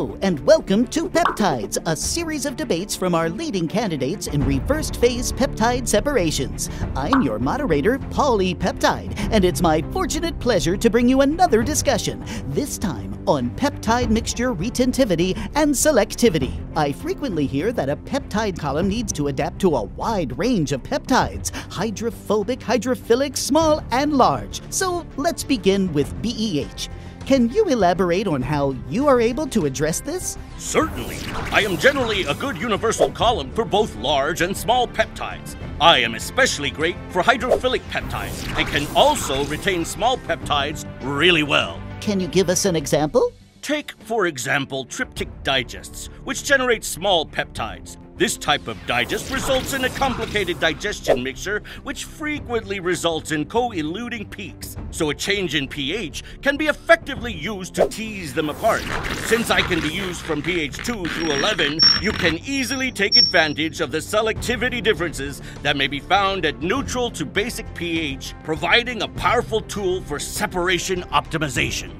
Hello, and welcome to Peptides, a series of debates from our leading candidates in reversed phase peptide separations. I'm your moderator, Paulie Peptide, and it's my fortunate pleasure to bring you another discussion, this time on peptide mixture retentivity and selectivity. I frequently hear that a peptide column needs to adapt to a wide range of peptides, hydrophobic, hydrophilic, small, and large. So let's begin with BEH. Can you elaborate on how you are able to address this? Certainly. I am generally a good universal column for both large and small peptides. I am especially great for hydrophilic peptides and can also retain small peptides really well. Can you give us an example? Take, for example, tryptic digests, which generate small peptides. This type of digest results in a complicated digestion mixture, which frequently results in co-eluding peaks. So a change in pH can be effectively used to tease them apart. Since I can be used from pH 2 through 11, you can easily take advantage of the selectivity differences that may be found at neutral to basic pH, providing a powerful tool for separation optimization.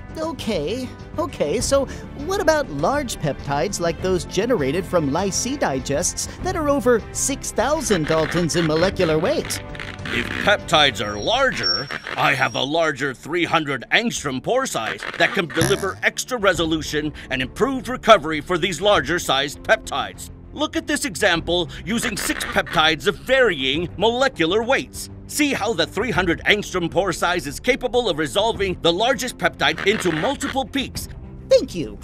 Okay, so what about large peptides like those generated from Lys-C digests that are over 6,000 Daltons in molecular weight? If peptides are larger, I have a larger 300 angstrom pore size that can deliver extra resolution and improved recovery for these larger sized peptides. Look at this example using 6 peptides of varying molecular weights. See how the 300 angstrom pore size is capable of resolving the largest peptide into multiple peaks. Thank you.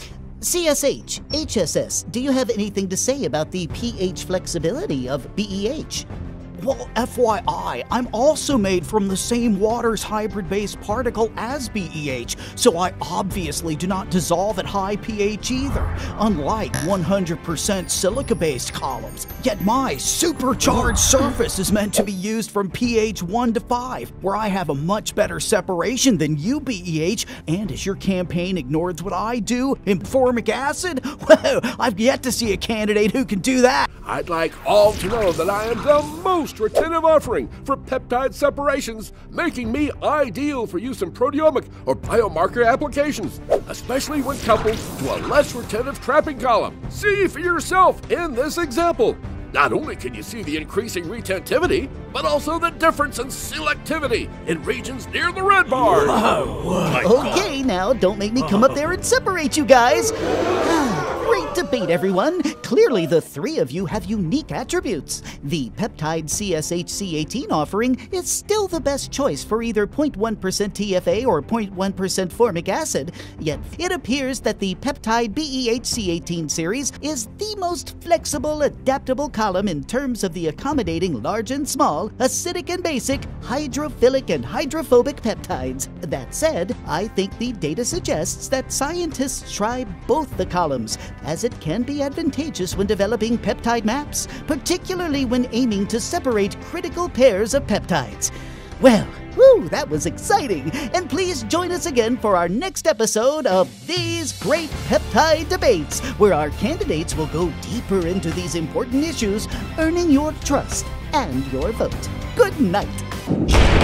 CSH, HSS, do you have anything to say about the pH flexibility of BEH? Well, FYI, I'm also made from the same water's hybrid-based particle as BEH, so I obviously do not dissolve at high pH either, unlike 100% silica-based columns. Yet my supercharged surface is meant to be used from pH 1 to 5, where I have a much better separation than you, BEH, and as your campaign ignores what I do in formic acid, well, I've yet to see a candidate who can do that. I'd like all to know that I am the most retentive offering for peptide separations, making me ideal for use in proteomic or biomarker applications, especially when coupled to a less retentive trapping column. See for yourself in this example. Not only can you see the increasing retentivity, but also the difference in selectivity in regions near the red bar. Okay, now don't make me come up there and separate you guys. Great debate, everyone. Clearly, the three of you have unique attributes. The peptide CSHC18 offering is still the best choice for either 0.1% TFA or 0.1% formic acid, yet it appears that the peptide BEHC18 series is the most flexible, adaptable column in terms of the accommodating large and small, acidic and basic, hydrophilic and hydrophobic peptides. That said, I think the data suggests that scientists try both the columns, as it can be advantageous when developing peptide maps, particularly when aiming to separate critical pairs of peptides. Well, that was exciting, and please join us again for our next episode of These Great Peptide Debates, where our candidates will go deeper into these important issues, earning your trust and your vote. Good night.